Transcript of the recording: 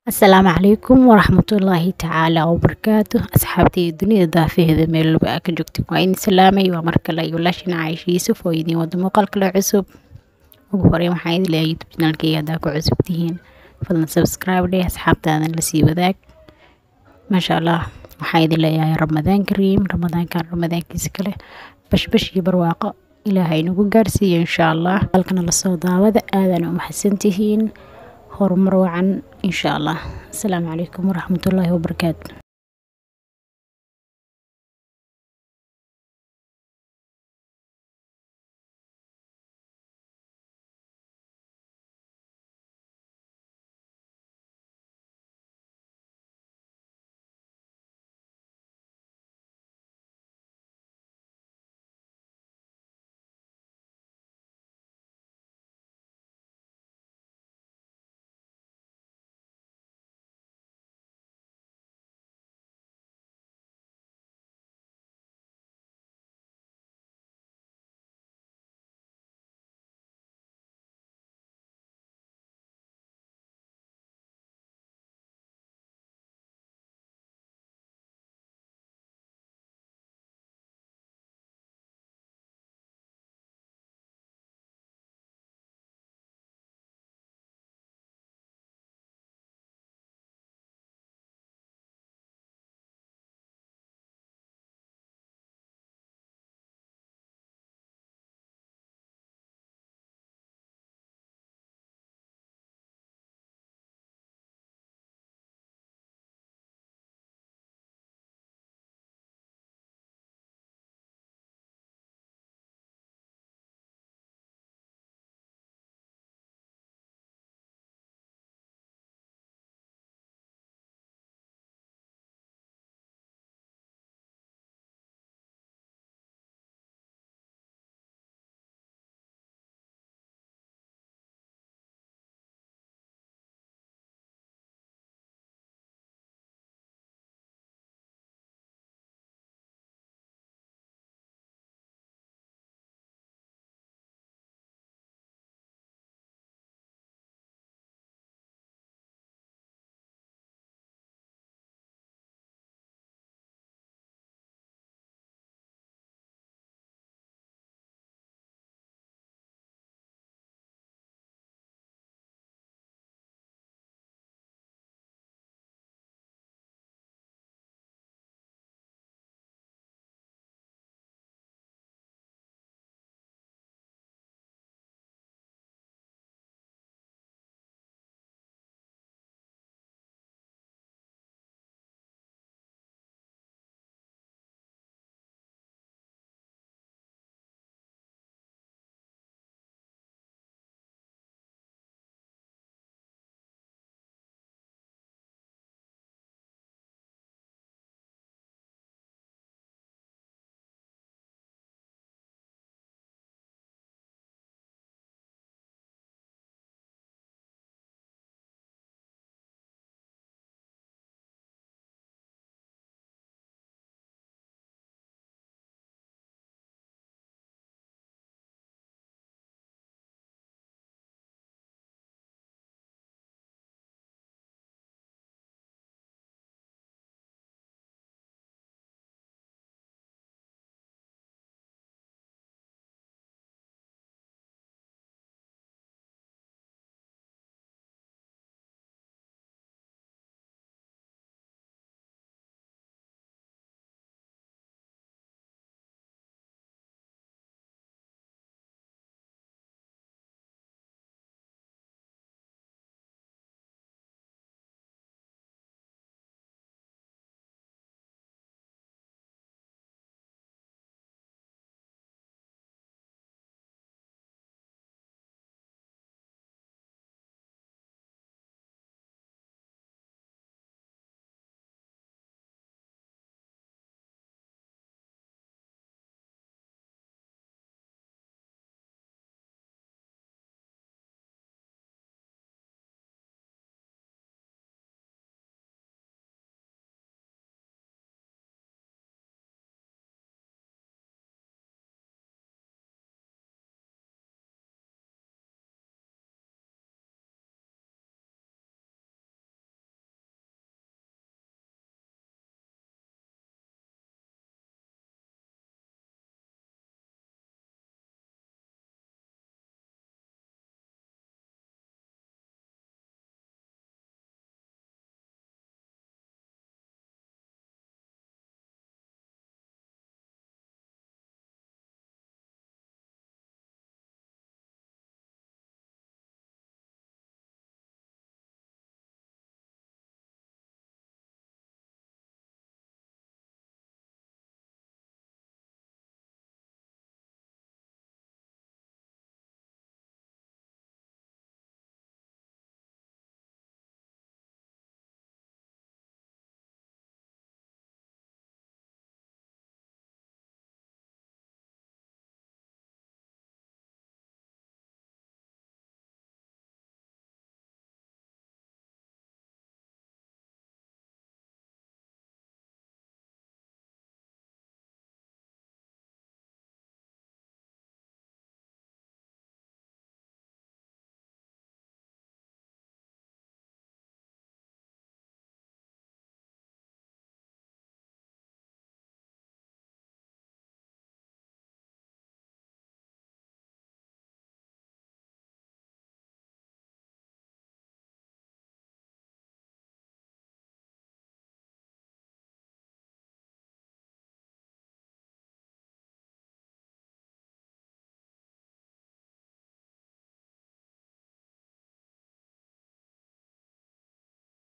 السلام عليكم ورحمة الله تعالى وبركاته. أصحابتي الدنيا دافئة هذا ميل لو بقى كجوكتي وين سلامي ومركا لا يولاشنا عايش يوسف ويدي ودمو قلق عسب وبهوري محايد لا يوتيوب channelكي داكو عسبتين فضلا سبسكرايب لي أصحابتي أنا اللي سيبو ذاك ما شاء الله محايد لا يا رمضان كريم رمضان كان رمضان كيسكله بش يبرواقه إلهي نقول قارسي إن شاء الله قلقنا للصودا وذا آذان ومحسنتهين horumar wacan insha Allah. Assalaamu calaykum waraxmatullaahi wabarakaatu.